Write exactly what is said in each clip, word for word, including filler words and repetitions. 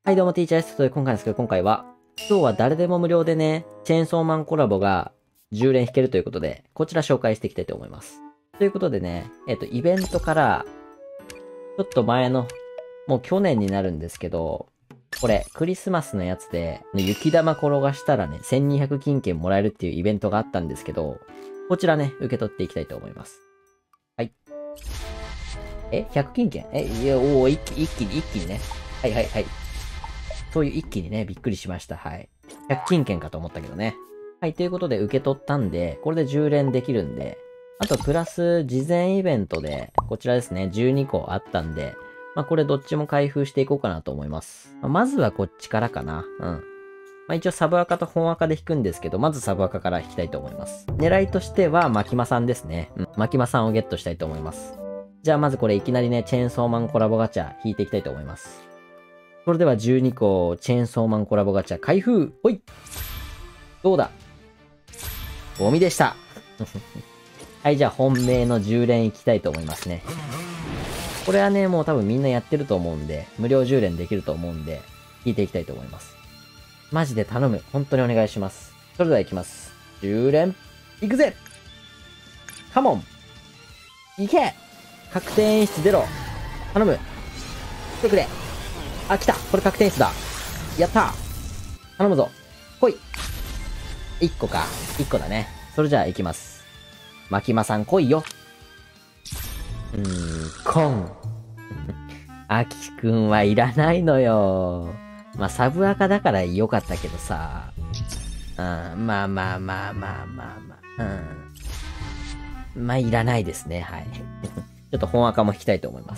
はい、どうも、ティーチャーです。という今回ですけど、今回は、今日は誰でも無料でね、チェーンソーマンコラボがじゅう連引けるということで、こちら紹介していきたいと思います。ということでね、えっと、イベントから、ちょっと前の、もう去年になるんですけど、これ、クリスマスのやつで、雪玉転がしたらね、せんにひゃく金券もらえるっていうイベントがあったんですけど、こちらね、受け取っていきたいと思います。はい。え ?ひゃく 金券えいや、おー、一気、一気に、一気にね。はいはいはい。そういう一気にね、びっくりしました。はい。ひゃく金券かと思ったけどね。はい、ということで受け取ったんで、これでじゅう連できるんで、あとプラス事前イベントで、こちらですね、じゅうにこあったんで、まあこれどっちも開封していこうかなと思います。まあ、まずはこっちからかな。うん。まあ一応サブアカと本アカで引くんですけど、まずサブアカから引きたいと思います。狙いとしては、マキマさんですね。うん。マキマさんをゲットしたいと思います。じゃあまずこれいきなりね、チェーンソーマンコラボガチャ引いていきたいと思います。それではじゅうにこ、チェーンソーマンコラボガチャ開封ほいどうだゴミでしたはい、じゃあ本命のじゅう連いきたいと思いますね。これはね、もう多分みんなやってると思うんで、無料じゅう連できると思うんで、引いていきたいと思います。マジで頼む。本当にお願いします。それではいきます。じゅう連、いくぜカモンいけ確定演出ゼロ頼む来てくれあ、来たこれ確定演出だやった頼むぞ来いいっこか。いっこだね。それじゃあ行きます。マキマさん来いよ。うーん、コン。アキくんはいらないのよ。まあ、サブアカだから良かったけどさ。うん、まあまあまあまあまあまあ。うん。まあ、いらないですね。はい。ちょっと本アカも引きたいと思います。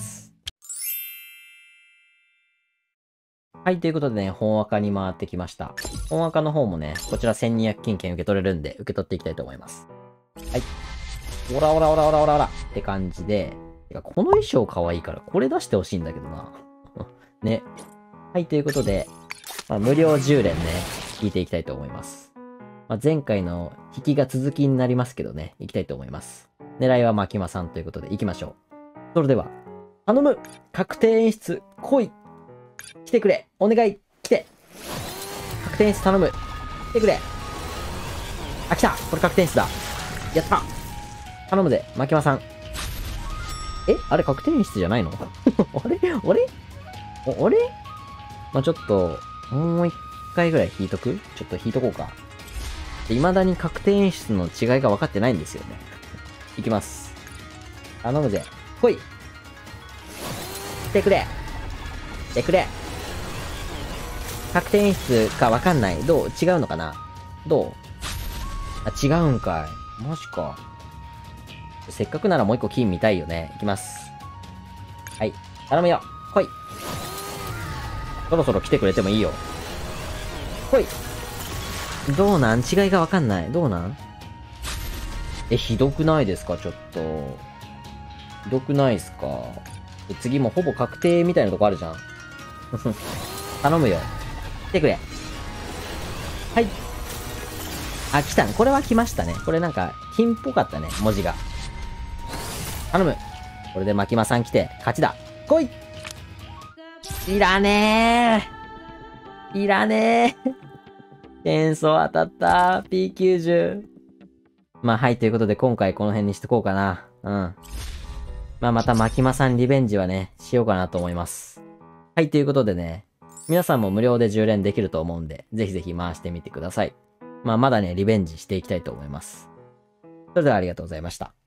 はい、ということでね、本アカに回ってきました。本アカの方もね、こちらせんにひゃく金券受け取れるんで、受け取っていきたいと思います。はい。オラオラオラオラオラオラって感じで、てかこの衣装可愛いから、これ出してほしいんだけどな。ね。はい、ということで、まあ、無料じゅう連ね、引いていきたいと思います。まあ、前回の引きが続きになりますけどね、行きたいと思います。狙いはマキマさんということで行きましょう。それでは、頼む確定演出来い来てくれお願い来て確定演出頼む来てくれあ、来たこれ確定演出だやった頼むぜマキマさん。えあれ確定演出じゃないのあれあれあれまあ、ちょっと、もう一回ぐらい引いとくちょっと引いとこうか。未だに確定演出の違いが分かってないんですよね。いきます。頼むぜ。来い来てくれ来てくれ確定演出か分かんない。どう違うのかなどうあ、違うんかい。マジか。せっかくならもう一個金見たいよね。いきます。はい。頼むよ。来い。そろそろ来てくれてもいいよ。来い。どうなん違いがわかんない。どうなんえ、ひどくないですかちょっと。ひどくないっすか次もほぼ確定みたいなとこあるじゃん。頼むよ。来てくれ。はい。あ、来たね。これは来ましたね。これなんか、金っぽかったね。文字が。頼む。これでマキマさん来て、勝ちだ。来いいらねーいらねー転送当たった ピーきゅうじゅう。まあはい、ということで今回この辺にしとこうかな。うん。まあまたマキマさんリベンジはね、しようかなと思います。はい、ということでね、皆さんも無料でじゅう連できると思うんで、ぜひぜひ回してみてください。まあまだね、リベンジしていきたいと思います。それではありがとうございました。